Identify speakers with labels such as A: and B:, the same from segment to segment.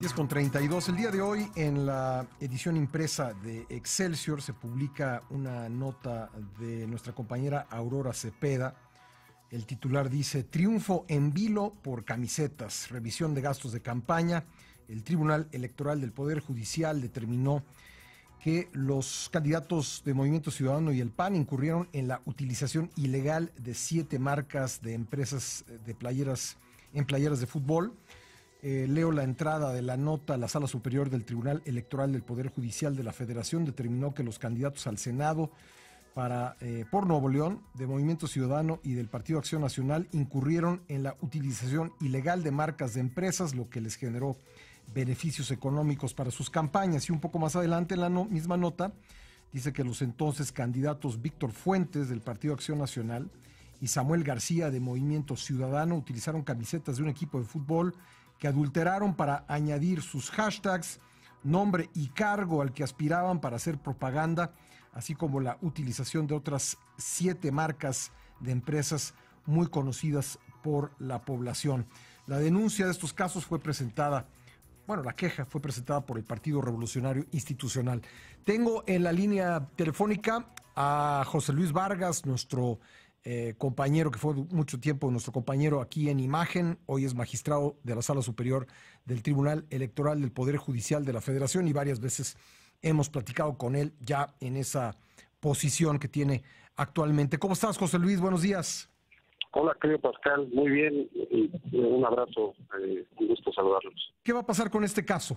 A: 10:32. El día de hoy, en la edición impresa de Excelsior, se publica una nota de nuestra compañera Aurora Cepeda. El titular dice: triunfo en vilo por camisetas, revisión de gastos de campaña. El Tribunal Electoral del Poder Judicial determinó que los candidatos de Movimiento Ciudadano y el PAN incurrieron en la utilización ilegal de 7 marcas de empresas de playeras de fútbol. Leo la entrada de la nota. La Sala Superior del Tribunal Electoral del Poder Judicial de la Federación determinó que los candidatos al Senado por Nuevo León, de Movimiento Ciudadano y del Partido Acción Nacional incurrieron en la utilización ilegal de marcas de empresas, lo que les generó beneficios económicos para sus campañas. Y un poco más adelante en la misma nota dice que los entonces candidatos Víctor Fuentes del Partido Acción Nacional y Samuel García de Movimiento Ciudadano utilizaron camisetas de un equipo de fútbol que adulteraron para añadir sus hashtags, nombre y cargo al que aspiraban para hacer propaganda, así como la utilización de otras 7 marcas de empresas muy conocidas por la población. La denuncia de estos casos fue presentada, la queja fue presentada por el Partido Revolucionario Institucional. Tengo en la línea telefónica a José Luis Vargas, nuestro compañero que fue mucho tiempo nuestro compañero aquí en Imagen, hoy es magistrado de la Sala Superior del Tribunal Electoral del Poder Judicial de la Federación y varias veces hemos platicado con él ya en esa posición que tiene actualmente. ¿Cómo estás, José Luis? Buenos días.
B: Hola, querido Pascal, muy bien, un abrazo, un gusto saludarlos.
A: ¿Qué va a pasar con este caso?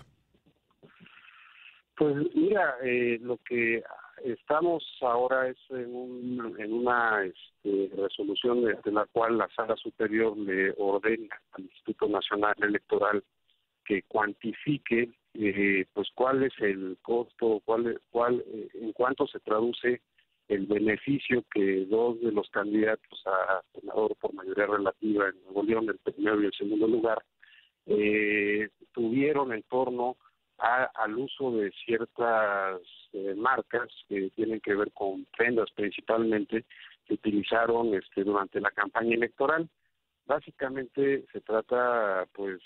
B: Pues mira, lo que estamos ahora es en una resolución de la cual la Sala Superior le ordena al Instituto Nacional Electoral que cuantifique pues cuál es el costo, en cuánto se traduce el beneficio que 2 de los candidatos a senador por mayoría relativa en Nuevo León, el primero y el segundo lugar, tuvieron en torno al uso de ciertas marcas que tienen que ver con prendas principalmente que utilizaron durante la campaña electoral. Básicamente se trata, pues,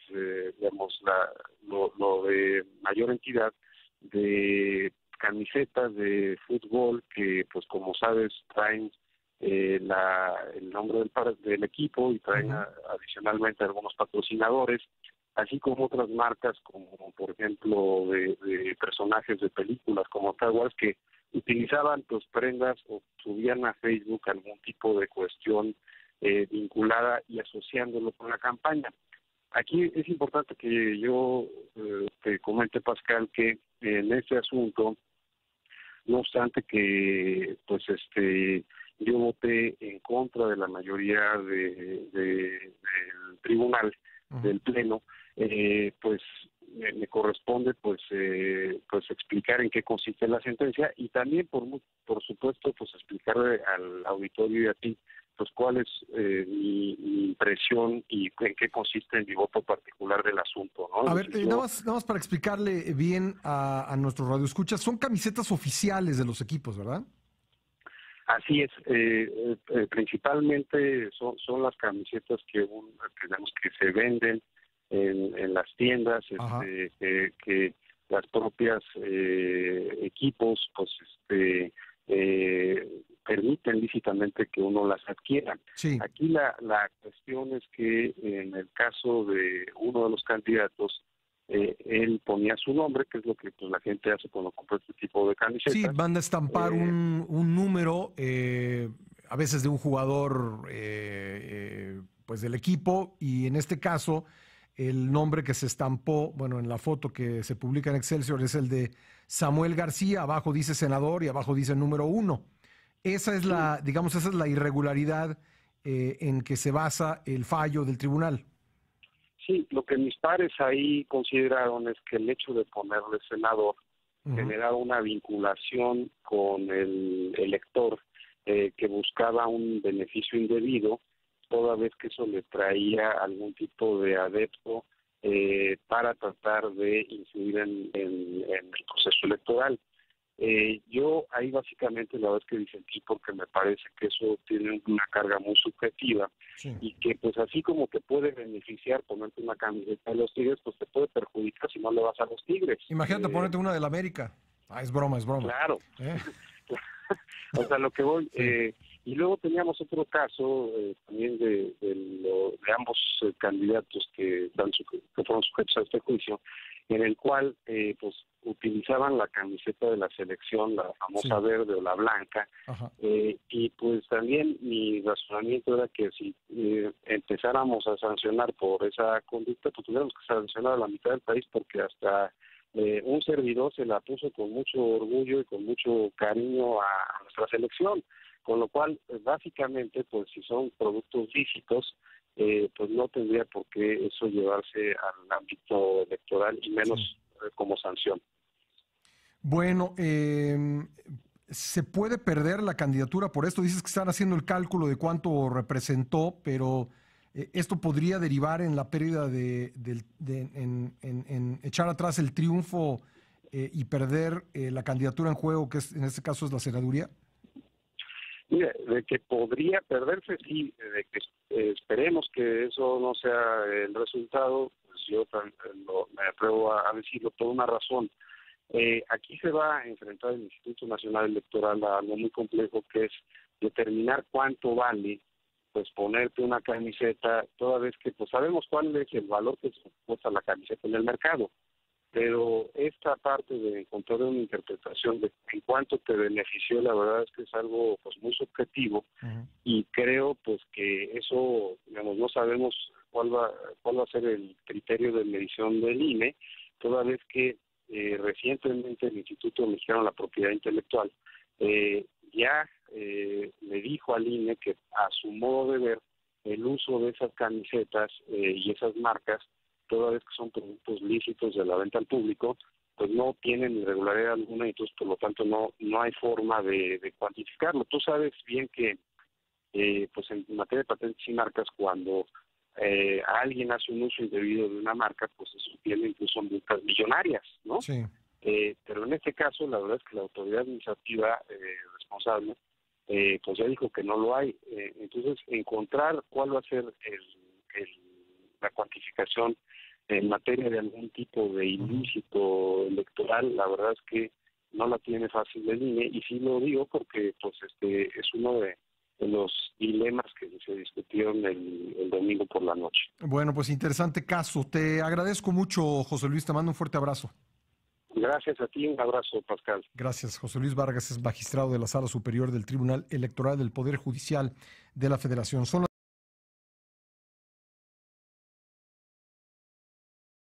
B: lo de mayor entidad de camisetas de fútbol que, pues, como sabes, traen el nombre del equipo y traen adicionalmente algunos patrocinadores, así como otras marcas como, por ejemplo, de personajes de películas como Star Wars, que utilizaban pues prendas o subían a Facebook algún tipo de cuestión vinculada y asociándolo con la campaña. Aquí es importante que yo te comente, Pascal, que en este asunto, no obstante que pues yo voté en contra de la mayoría del tribunal, del pleno, pues me corresponde pues explicar en qué consiste la sentencia y también por supuesto pues explicarle al auditorio y a ti pues cuál es mi impresión y en qué consiste en mi voto particular del asunto, ¿no?
A: A ver, nada más para explicarle bien a nuestros radioescuchas, son camisetas oficiales de los equipos, ¿verdad?
B: Así es, principalmente son las camisetas que se venden en las tiendas, que las propias equipos pues permiten lícitamente que uno las adquiera.
A: Sí.
B: Aquí la cuestión es que en el caso de uno de los candidatos, él ponía su nombre, que es lo que pues la gente hace cuando compra este tipo de camisetas.
A: Sí, van a estampar un número, a veces de un jugador pues del equipo, y en este caso el nombre que se estampó, en la foto que se publica en Excelsior es el de Samuel García, abajo dice senador y abajo dice número 1. Esa es esa es la irregularidad en que se basa el fallo del tribunal.
B: Sí, lo que mis pares ahí consideraron es que el hecho de ponerle senador generaba una vinculación con el elector que buscaba un beneficio indebido, toda vez que eso le traía algún tipo de adepto para tratar de influir en el proceso electoral. Yo ahí básicamente la verdad es que disentí porque me parece que eso tiene una carga muy subjetiva
A: Sí.
B: y que pues así como te puede beneficiar ponerte una camiseta de los Tigres, pues te puede perjudicar si no le vas a los Tigres.
A: Imagínate ponerte una del América. Ah, es broma, es broma.
B: Claro.
A: ¿Eh?
B: O sea, lo que voy...
A: Sí.
B: y luego teníamos otro caso también de ambos candidatos que fueron sujetos a este juicio, en el cual pues utilizaban la camiseta de la selección, la famosa
A: Sí.
B: verde o la blanca,
A: Ajá.
B: y pues también mi razonamiento era que si empezáramos a sancionar por esa conducta, pues tuviéramos que sancionar a la mitad del país, porque hasta un servidor se la puso con mucho orgullo y con mucho cariño a nuestra selección, con lo cual básicamente pues si son productos lícitos, pues no tendría por qué eso llevarse al ámbito electoral y menos como sanción.
A: Bueno, ¿se puede perder la candidatura por esto? Dices que están haciendo el cálculo de cuánto representó, pero esto podría derivar en la pérdida en echar atrás el triunfo y perder la candidatura en juego, que en este caso es la senaduría.
B: Mira, de que podría perderse, sí, de que esperemos que eso no sea el resultado, pues yo me atrevo a decirlo por una razón. Aquí se va a enfrentar el Instituto Nacional Electoral a algo muy complejo, que es determinar cuánto vale pues ponerte una camiseta, toda vez que pues sabemos cuál es el valor que cuesta la camiseta en el mercado, pero esta parte de encontrar una interpretación de en cuánto te benefició, la verdad es que es algo pues muy subjetivo.
A: Uh-huh.
B: Y creo pues que eso, digamos, no sabemos cuál va a ser el criterio de medición del INE, toda vez que recientemente el Instituto Mexicano de la Propiedad Intelectual ya le dijo al INE que a su modo de ver el uso de esas camisetas y esas marcas, toda vez que son productos lícitos de la venta al público, pues no tienen irregularidad alguna y entonces por lo tanto no hay forma de cuantificarlo. Tú sabes bien que pues en materia de patentes y marcas, cuando alguien hace un uso indebido de una marca, pues eso tiene incluso multas millonarias, ¿no?
A: Sí.
B: Pero en este caso, la verdad es que la autoridad administrativa responsable, pues ya dijo que no lo hay. Entonces, encontrar cuál va a ser la cuantificación en materia de algún tipo de ilícito electoral, la verdad es que no la tiene fácil el INE, y sí lo digo porque pues es uno de los dilemas que se discutieron el domingo por la noche.
A: Bueno, pues interesante caso. Te agradezco mucho, José Luis, te mando un fuerte abrazo.
B: Gracias a ti, un abrazo, Pascal.
A: Gracias. José Luis Vargas es magistrado de la Sala Superior del Tribunal Electoral del Poder Judicial de la Federación.